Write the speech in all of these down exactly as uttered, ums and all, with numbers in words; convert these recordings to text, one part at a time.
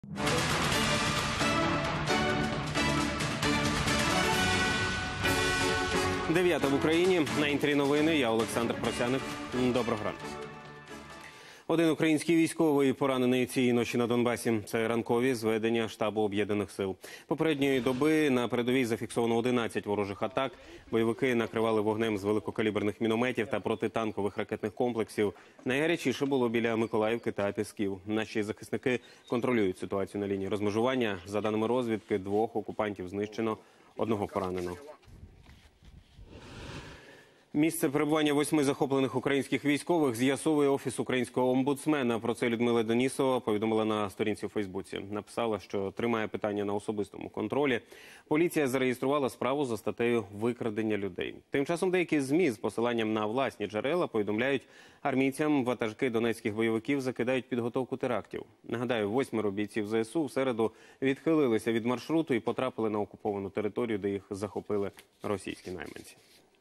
Дев'ята в Україні. На інтері новини. Я Олександр Просяник. Доброго ранку. Один український військовий поранений цієї ночі на Донбасі. Це ранкові зведення штабу Об'єднаних сил. Попередньої доби на передовій зафіксовано одинадцять ворожих атак. Бойовики накривали вогнем з великокаліберних мінометів та протитанкових ракетних комплексів. Найгарячіше було біля Миколаївки та Пісків. Наші захисники контролюють ситуацію на лінії розмежування. За даними розвідки, двох окупантів знищено, одного поранено. Місце перебування восьми захоплених українських військових з'ясовує Офіс українського омбудсмена. Про це Людмила Денісова повідомила на сторінці у Фейсбуці. Написала, що тримає питання на особистому контролі. Поліція зареєструвала справу за статтею «Викрадення людей». Тим часом деякі ЗМІ з посиланням на власні джерела повідомляють, армійцям ватажки донецьких бойовиків закидають підготовку терактів. Нагадаю, восьмеро бійців ЗСУ в середу відхилилися від маршруту і потрапили на окуповану територію, де їх захопили російські найманці.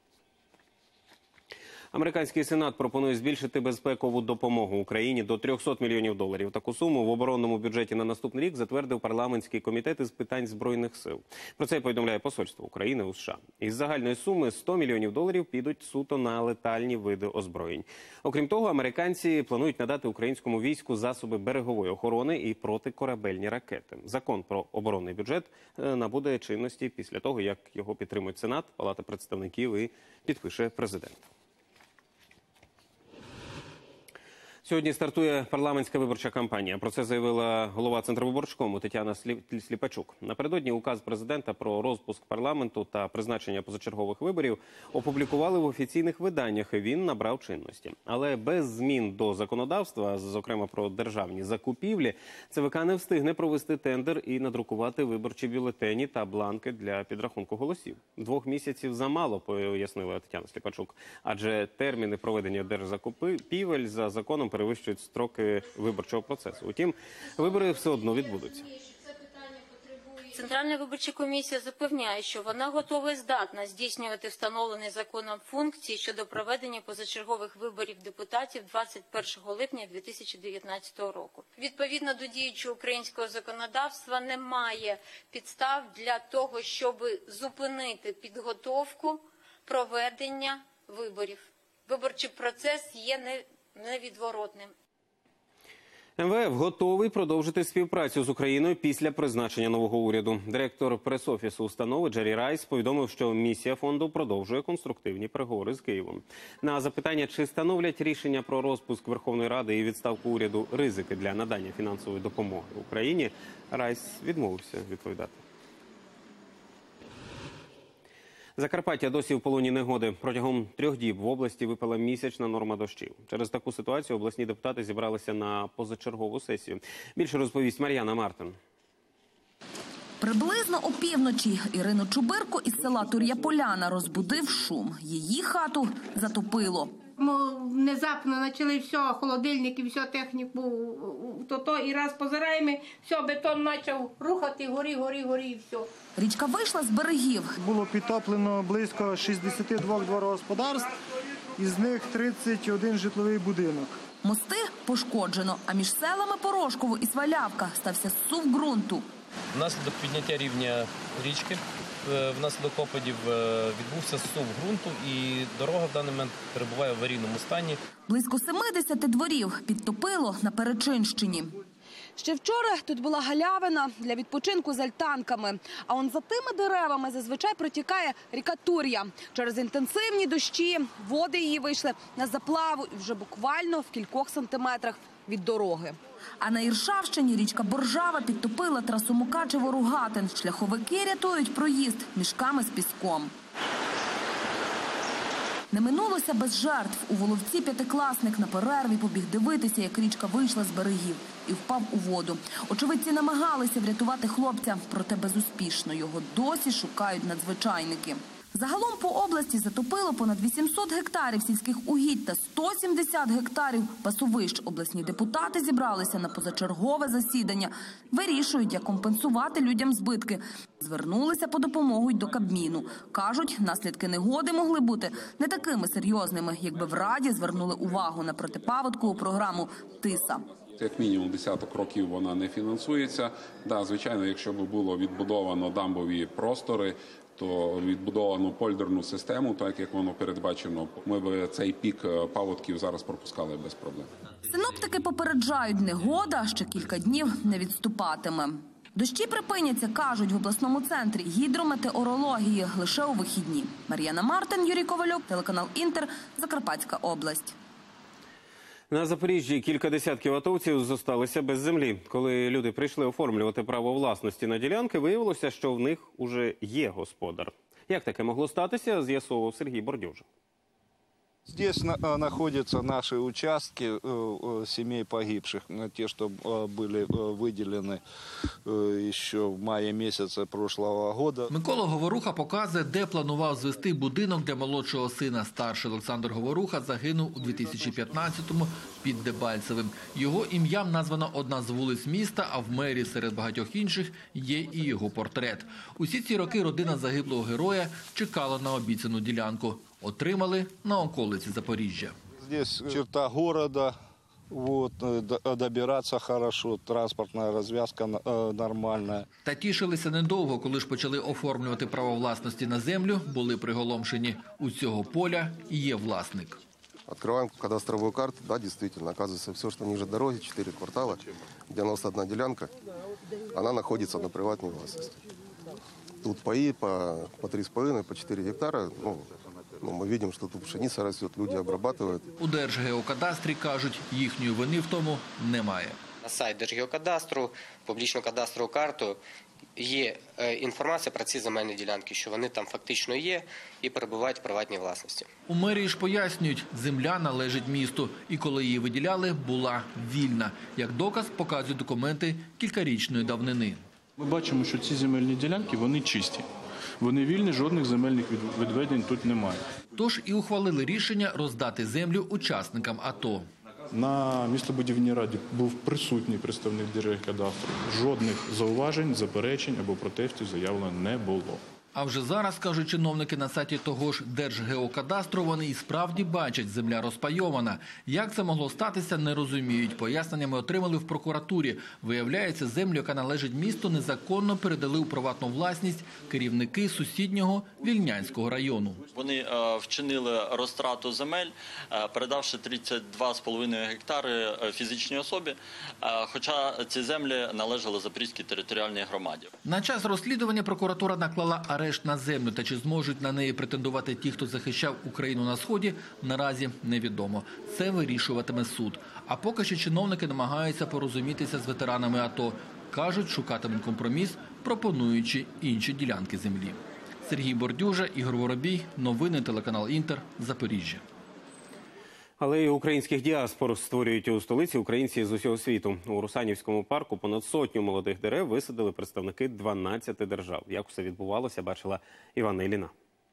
Американський Сенат пропонує збільшити безпекову допомогу Україні до трьохсот мільйонів доларів. Таку суму в оборонному бюджеті на наступний рік затвердив парламентський комітет із питань Збройних сил. Про це повідомляє посольство України у США. Із загальної суми сто мільйонів доларів підуть суто на летальні види озброєнь. Окрім того, американці планують надати українському війську засоби берегової охорони і протикорабельні ракети. Закон про оборонний бюджет набуде чинності після того, як його підтримують Сенат, Палата представників і підпише президент. Сьогодні стартує парламентська виборча кампанія. Про це заявила голова Центрвиборчкому Тетяна Сліпачук. Напередодні указ президента про розпуск парламенту та призначення позачергових виборів опублікували в офіційних виданнях, і він набрав чинності. Але без змін до законодавства, зокрема про державні закупівлі, ЦВК не встигне провести тендер і надрукувати виборчі бюлетені та бланки для підрахунку голосів. Двох місяців замало, пояснила Тетяна Сліпачук, адже терміни проведення держзакупівель за законом перевищують строки виборчого процесу. Утім, вибори все одно відбудуться. Центральна виборча комісія запевняє, що вона готова і здатна здійснювати встановлені законом функції щодо проведення позачергових виборів депутатів двадцять першого липня дві тисячі дев'ятнадцятого року. Відповідно до діючого українського законодавства немає підстав для того, щоб зупинити підготовку проведення виборів. Виборчий процес є не невідворотним. ем ве еф готовий продовжити співпрацю з Україною після призначення нового уряду. Директор прес-офісу установи Джері Райс повідомив, що місія фонду продовжує конструктивні переговори з Києвом. На запитання, чи становлять рішення про розпуск Верховної Ради і відставку уряду ризики для надання фінансової допомоги Україні, Райс відмовився відповідати. Закарпаття досі в полоні негоди. Протягом трьох діб в області випала місячна норма дощів. Через таку ситуацію обласні депутати зібралися на позачергову сесію. Більше розповість Мар'яна Мартин. Приблизно опівночі Ірину Чубирку із села Тур'я-Поляна розбудив шум. Її хату затопило. Ми внезапно почали все, холодильник і всю техніку, то то і раз позираємо, все, бетон почав рухати, горі, горі, горі і все. Річка вийшла з берегів. Було підтоплено близько шістдесят два дворогосподарств, із них тридцять один житловий будинок. Мости пошкоджено, а між селами Порошково і Свалявка стався зсув ґрунту. Внаслідок підняття рівня річки, внаслідок опадів відбувся зсув ґрунту, і дорога в даний момент перебуває в аварійному стані. Близько семидесяти дворів підтопило на Перечинщині. Ще вчора тут була галявина для відпочинку з альтанками. А он за тими деревами зазвичай протікає ріка Тур'я. Через інтенсивні дощі води її вийшли на заплаву і вже буквально в кількох сантиметрах від дороги. А на Іршавщині річка Боржава підтопила трасу Мукачево-Ругатин. Шляховики рятують проїзд мішками з піском. Не минулося без жертв. У Воловці п'ятикласник на перерві побіг дивитися, як річка вийшла з берегів і впав у воду. Очевидці намагалися врятувати хлопця, проте безуспішно. Його досі шукають надзвичайники. Загалом по області затопило понад вісімсот гектарів сільських угідь та сто сімдесят гектарів пасовищ. Обласні депутати зібралися на позачергове засідання. Вирішують, як компенсувати людям збитки. Звернулися по допомогу й до Кабміну. Кажуть, наслідки негоди могли бути не такими серйозними, якби в Раді звернули увагу на протипаводкову програму «Тиса». Як мінімум десяток років вона не фінансується. Да, звичайно, якщо б було відбудовано дамбові простори, то відбудовано польдерну систему, так як воно передбачено, ми б цей пік паводків зараз пропускали без проблем. Синоптики попереджають, негода ще кілька днів не відступатиме. Дощі припиняться, кажуть в обласному центрі гідрометеорології лише у вихідні. Мар'яна Мартин, Юрій Ковальов, телеканал «Інтер», Закарпатська область. На Запоріжжі кілька десятків атовців зосталися без землі. Коли люди прийшли оформлювати право власності на ділянки, виявилося, що в них уже є господар. Як таке могло статися, з'ясовував Сергій Бордюжа. Здесь находятся наши участки семей погибших, те, что были выделены еще в мае месяце прошлого года. Микола Говоруха показує, де планував звести будинок для молодшого сина. Старший Олександр Говоруха загинув у дві тисячі п'ятнадцятому під Дебальцевим. Його ім'ям названа одна з вулиць міста, а в мері серед багатьох інших є і його портрет. Усі ці роки родина загиблого героя чекала на обіцяну ділянку. Отримали на околиці Запоріжжя. Здесь черта города, вот, добираться хорошо, транспортная развязка нормальная. Та тішилися недовго, коли ж почали оформлювати право власності на землю, були приголомшені. У цього поля є власник. Открываем кадастровую карту, да, действительно, оказывается, все, что ниже дороги, четыре квартала, девяносто одна делянка, она находится на приватной властности. Тут паи по, по три с половиной, по четыре гектара, ну, Ну, ми бачимо, що тут пшениця росте, люди обрабатують. У Держгеокадастрі кажуть, їхньої вини в тому немає. На сайт Держгеокадастру, публічну кадастрову карту є інформація про ці земельні ділянки, що вони там фактично є і перебувають в приватній власності. У мерії ж пояснюють, земля належить місту. І коли її виділяли, була вільна. Як доказ показують документи кількарічної давнини. Ми бачимо, що ці земельні ділянки, вони чисті. Вони вільні, жодних земельних відведень тут немає. Тож і ухвалили рішення роздати землю учасникам АТО. На містобудівній раді був присутній представник Держгеокадастру. Жодних зауважень, заперечень або протестів заявлено не було. А вже зараз, кажуть чиновники на сайті того ж Держгеокадастру, вони і справді бачать, земля розпайована. Як це могло статися, не розуміють. Поясненнями отримали в прокуратурі. Виявляється, землю, яка належить місту, незаконно передали у приватну власність керівники сусіднього Вільнянського району. Вони е, вчинили розтрату земель, е, передавши тридцять два з половиною гектари фізичній особі, е, хоча ці землі належали Запорізькій територіальній громаді. На час розслідування прокуратура наклала арешт на землю, та чи зможуть на неї претендувати ті, хто захищав Україну на Сході, наразі невідомо. Це вирішуватиме суд. А поки що чиновники намагаються порозумітися з ветеранами АТО. Кажуть, шукатимуть компроміс, пропонуючи інші ділянки землі. Сергій Бордюжа, Ігор Воробій, новини телеканал «Інтер», Запоріжжя. Алею українських діаспор створюють у столиці українці з усього світу. У Русанівському парку понад сотню молодих дерев висадили представники дванадцяти держав. Як усе відбувалося, бачила Іванна Іліна.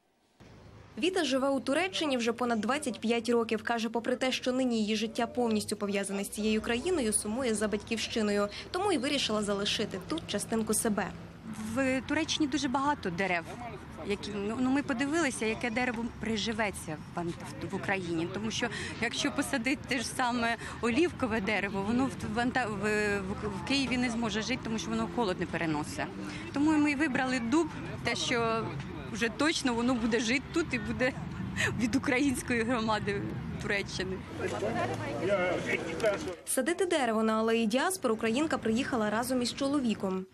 Віта живе у Туреччині вже понад двадцять п'ять років. Каже, попри те, що нині її життя повністю пов'язане з цією країною, сумує за батьківщиною. Тому і вирішила залишити тут частинку себе. В Туреччині дуже багато дерев. Які, ну, ми подивилися, яке дерево приживеться в, в Україні. Тому що якщо посадити те ж саме олівкове дерево, воно в, в, в, в Києві не зможе жити, тому що воно холод не переносить. Тому ми вибрали дуб, те, що вже точно воно буде жити тут і буде від української громади Туреччини. Садити дерево на алеї діаспор українка приїхала разом із чоловіком.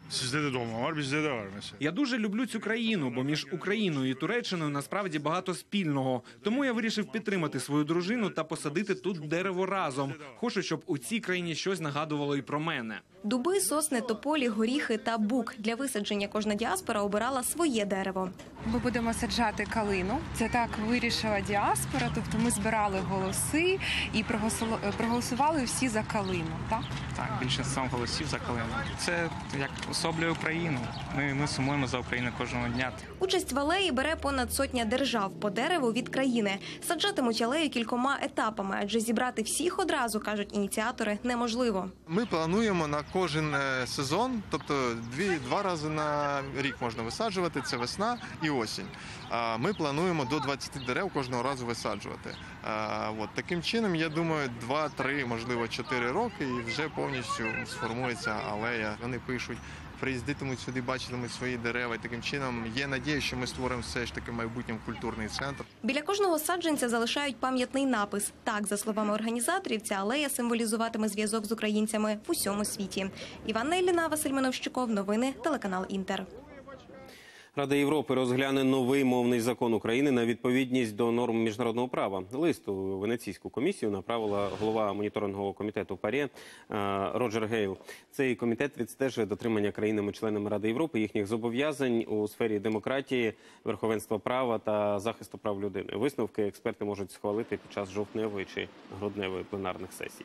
Я дуже люблю цю країну, бо між Україною і Туреччиною насправді багато спільного. Тому я вирішив підтримати свою дружину та посадити тут дерево разом. Хочу, щоб у цій країні щось нагадувало і про мене. Дуби, сосни, тополі, горіхи та бук. Для висадження кожна діаспора обирала своє дерево. Ми будемо саджати калину. Це так вирішила діаспора, тобто ми збирали голоси і проголосували всі за калину. Так, так, більшість голосів за калину. Це як особлює Україну. Ми, ми сумуємо за Україну кожного дня. Участь в алеї бере понад сотня держав по дереву від країни. Саджатимуть алею кількома етапами, адже зібрати всіх одразу, кажуть ініціатори, неможливо. Ми плануємо на кожен сезон, тобто дві, два рази на рік можна висаджувати, це весна і осінь. Ми плануємо до двадцяти дерев кожного разу висаджувати. От, таким чином, я думаю, два-три, можливо, чотири роки і вже повністю сформується алея. Вони пишуть, приїздитимуть сюди, бачитимуть свої дерева. І таким чином є надія, що ми створимо все ж таки майбутнім культурний центр. Біля кожного саджанця залишають пам'ятний напис. Так, за словами організаторів, ця алея символізуватиме зв'язок з українцями в усьому світі. Іванна Ілліна, Василь Мановщиков, новини, телеканал Інтер. Рада Європи розгляне новий мовний закон України на відповідність до норм міжнародного права. Лист у Венеційську комісію направила голова моніторингового комітету ПАРЄ Роджер Гейл. Цей комітет відстежує дотримання країнами-членами Ради Європи їхніх зобов'язань у сфері демократії, верховенства права та захисту прав людини. Висновки експерти можуть схвалити під час жовтневої чи грудневої пленарних сесій.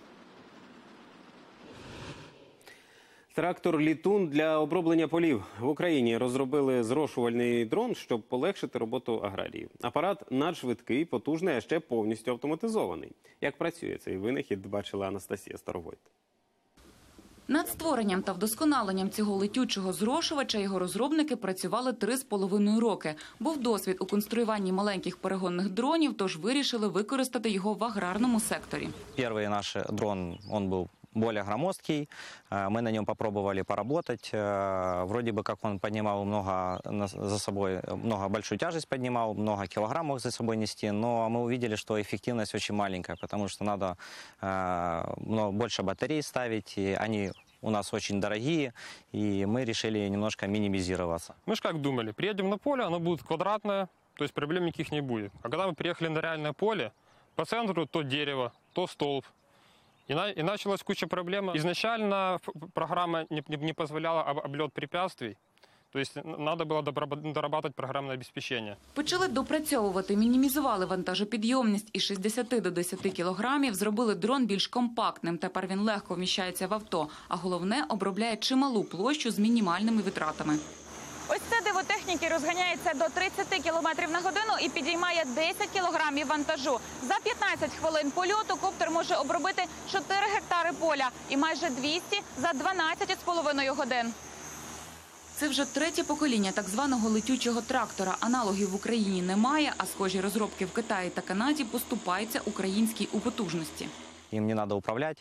Трактор «Літун» для оброблення полів. В Україні розробили зрошувальний дрон, щоб полегшити роботу аграріїв. Апарат надшвидкий, потужний, а ще повністю автоматизований. Як працює цей винахід, бачила Анастасія Старовойт. Над створенням та вдосконаленням цього летючого зрошувача його розробники працювали три з половиною роки. Був досвід у конструюванні маленьких перегонних дронів, тож вирішили використати його в аграрному секторі. Перший наш дрон, він був более громоздкий. Мы на нем попробовали поработать. Вроде бы как он поднимал много за собой, много большую тяжесть поднимал, много килограмм мог за собой нести, но мы увидели, что эффективность очень маленькая, потому что надо много больше батарей ставить, и они у нас очень дорогие, и мы решили немножко минимизироваться. Мы же как думали, приедем на поле, оно будет квадратное, то есть проблем никаких не будет. А когда мы приехали на реальное поле, по центру то дерево, то столб. И, на, и началась куча проблем. Изначально программа не, не, не позволяла об, облет препятствий. То есть надо было дорабатывать программное обеспечение. Почали допрацьовувати, мінімізували вантажопідйомність із шістдесят до десяти кілограмів, зробили дрон більш компактним. Тепер він легко вміщається в авто, а головне – обробляє чималу площу з мінімальними витратами. Ось це диво техніки розганяється до тридцяти кілометрів на годину і підіймає десять кілограмів вантажу. За п'ятнадцять хвилин польоту коптер може обробити чотири гектари поля і майже двісті за дванадцять з половиною годин. Це вже третє покоління так званого летючого трактора. Аналогів в Україні немає, а схожі розробки в Китаї та Канаді поступаються українській у потужності. Им не надо управлять,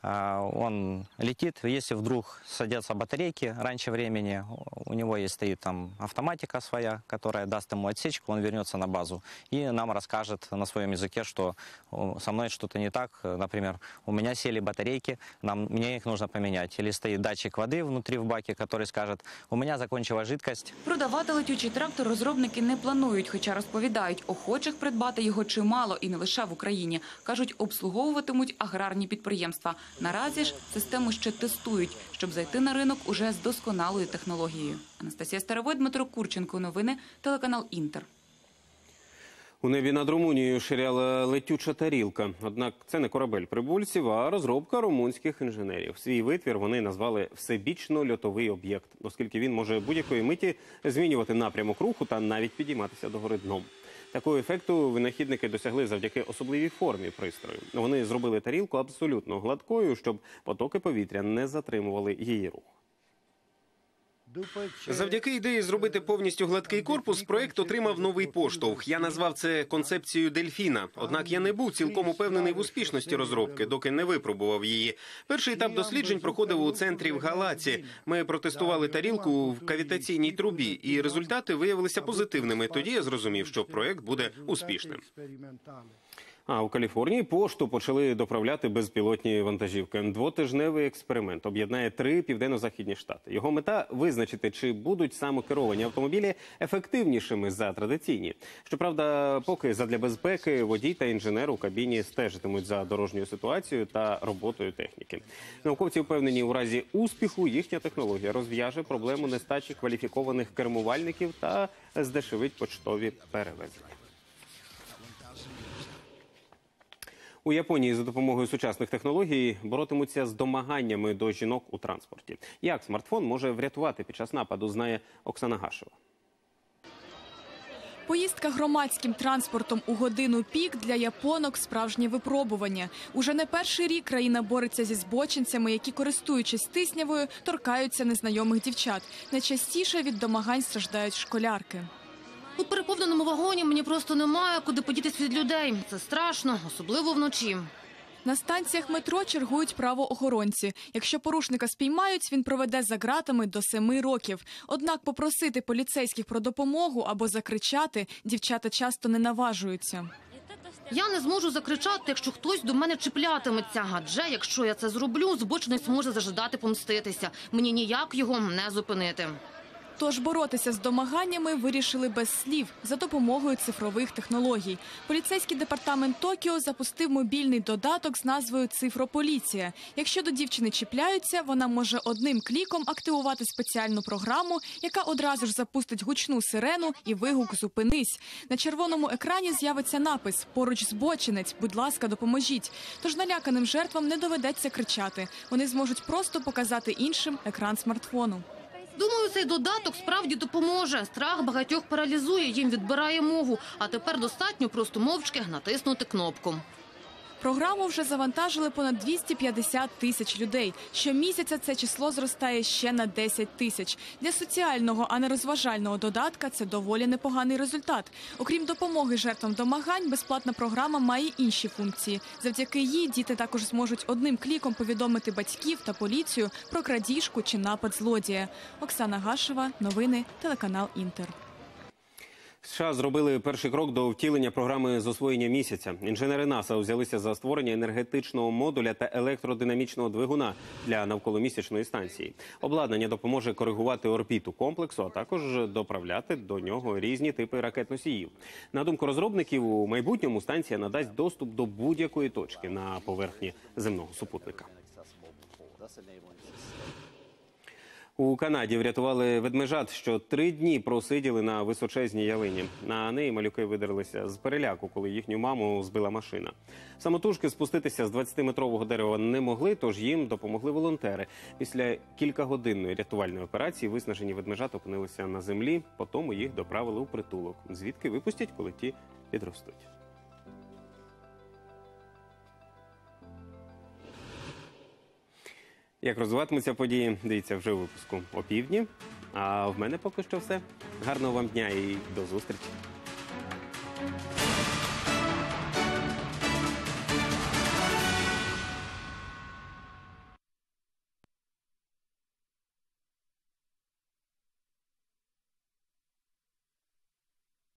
он летит. Если вдруг садятся батарейки раньше времени, у него есть стоит там автоматика своя, которая даст ему отсечку, он вернется на базу и нам расскажет на своем языке, что со мной что-то не так. Например, у меня сели батарейки, нам, мне их нужно поменять. Или стоит датчик воды внутри в баке, который скажет, у меня закончилась жидкость. Продавати летючий трактор розробники не планують, хоча розповідають, охочих придбати його чимало і не лише в Україні. Кажуть, обслуговуватимуть аграрні підприємства. Наразі ж систему ще тестують, щоб зайти на ринок уже з досконалою технологією. Анастасія Старовойт, Дмитро Курченко. Новини, телеканал Інтер. У небі над Румунією ширяла летюча тарілка. Однак це не корабель прибульців, а розробка румунських інженерів. Свій витвір вони назвали «всебічно-льотовий об'єкт», оскільки він може будь-якої миті змінювати напрямок руху та навіть підійматися догори дном. Такого ефекту винахідники досягли завдяки особливій формі пристрою. Вони зробили тарілку абсолютно гладкою, щоб потоки повітря не затримували її рух. Завдяки ідеї зробити повністю гладкий корпус, проєкт отримав новий поштовх. Я назвав це концепцією дельфіна. Однак я не був цілком упевнений в успішності розробки, доки не випробував її. Перший етап досліджень проходив у центрі в Галаці. Ми протестували тарілку в кавітаційній трубі, і результати виявилися позитивними. Тоді я зрозумів, що проєкт буде успішним. А у Каліфорнії пошту почали доправляти безпілотні вантажівки. Двотижневий експеримент об'єднає три південно-західні штати. Його мета – визначити, чи будуть самокеровані автомобілі ефективнішими за традиційні. Щоправда, поки задля безпеки водій та інженер у кабіні стежитимуть за дорожньою ситуацією та роботою техніки. Науковці впевнені, у разі успіху їхня технологія розв'яже проблему нестачі кваліфікованих кермувальників та здешевить поштові перевезення. У Японії за допомогою сучасних технологій боротимуться з домаганнями до жінок у транспорті. Як смартфон може врятувати під час нападу, знає Оксана Гашева. Поїздка громадським транспортом у годину пік для японок – справжнє випробування. Уже не перший рік країна бореться зі збочинцями, які, користуючись тиснявою, торкаються незнайомих дівчат. Найчастіше від домагань страждають школярки. У переповненому вагоні мені просто немає куди подітись від людей. Це страшно, особливо вночі. На станціях метро чергують правоохоронці. Якщо порушника спіймають, він проведе за ґратами до семи років. Однак попросити поліцейських про допомогу або закричати дівчата часто не наважуються. Я не зможу закричати, якщо хтось до мене чіплятиметься. Адже якщо я це зроблю, збочинець може зажадати помститися. Мені ніяк його не зупинити. Тож боротися з домаганнями вирішили без слів, за допомогою цифрових технологій. Поліцейський департамент Токіо запустив мобільний додаток з назвою «Цифрополіція». Якщо до дівчини чіпляються, вона може одним кліком активувати спеціальну програму, яка одразу ж запустить гучну сирену і вигук «Зупинись». На червоному екрані з'явиться напис «Поруч збочинець, будь ласка, допоможіть». Тож наляканим жертвам не доведеться кричати. Вони зможуть просто показати іншим екран смартфону. Думаю, цей додаток справді допоможе. Страх багатьох паралізує, їм відбирає мову. А тепер достатньо просто мовчки натиснути кнопку. Програму вже завантажили понад двісті п'ятдесят тисяч людей. Щомісяця це число зростає ще на десять тисяч. Для соціального, а не розважального додатка це доволі непоганий результат. Окрім допомоги жертвам домагань, безплатна програма має інші функції. Завдяки їй діти також зможуть одним кліком повідомити батьків та поліцію про крадіжку чи напад злодія. Оксана Гашева, новини, телеканал «Інтер». США зробили перший крок до втілення програми з освоєння місяця. Інженери НАСА взялися за створення енергетичного модуля та електродинамічного двигуна для навколомісячної станції. Обладнання допоможе коригувати орбіту комплексу, а також доправляти до нього різні типи ракет-носіїв. На думку розробників, у майбутньому станція надасть доступ до будь-якої точки на поверхні земного супутника. У Канаді врятували ведмежат, що три дні просиділи на височезній ялині. На неї малюки видерлися з переляку, коли їхню маму збила машина. Самотужки спуститися з двадцятиметрового дерева не могли, тож їм допомогли волонтери. Після кількагодинної рятувальної операції виснажені ведмежат опинилися на землі, потім їх доправили у притулок, звідки випустять, коли ті підростуть. Як розвиватимуться події, дивіться вже у випуску опівдні. А в мене поки що все. Гарного вам дня і до зустрічі.